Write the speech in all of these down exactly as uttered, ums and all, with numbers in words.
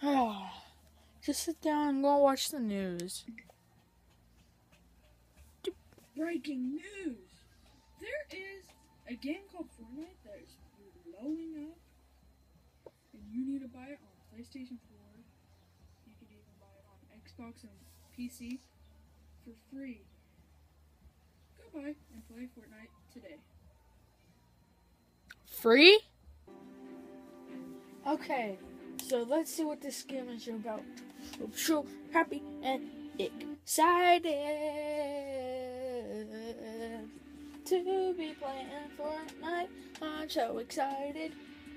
Just sit down and go watch the news. Breaking news! There is a game called Fortnite that is blowing up, and you need to buy it on PlayStation four. You can even buy it on Xbox and P C for free. Go buy and play Fortnite today. Free? Okay, so let's see what this game is about. I'm so happy and excited to be playing Fortnite. I'm so excited.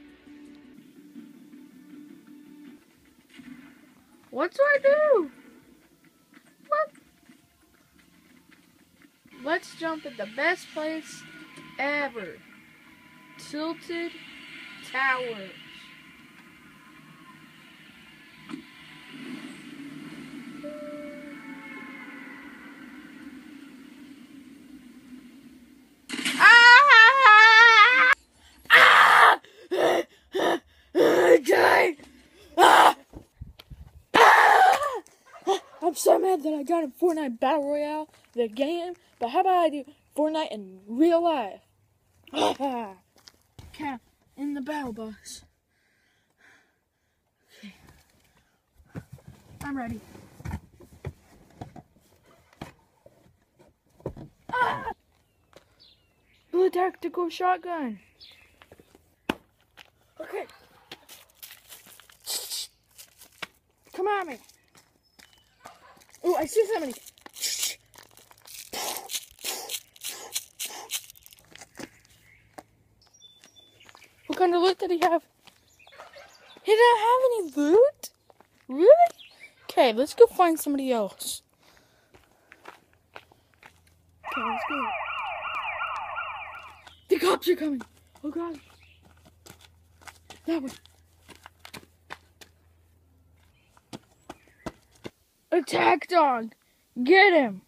What do I do? What? Let's jump at the best place ever. Tilted Towers. Ah! Ah! Die! Ah! Ah! I'm so mad that I got a Fortnite Battle Royale, the game, but how about I do Fortnite in real life? Ah! Cat in the battle bus. Okay. I'm ready. Ah! Blue tactical shotgun. Okay. Come at me. Oh, I see somebody. What kind of loot did he have? He didn't have any loot? Really? Okay, let's go find somebody else. Okay, let's go. The cops are coming. Oh, God. That way. Attack dog. Get him.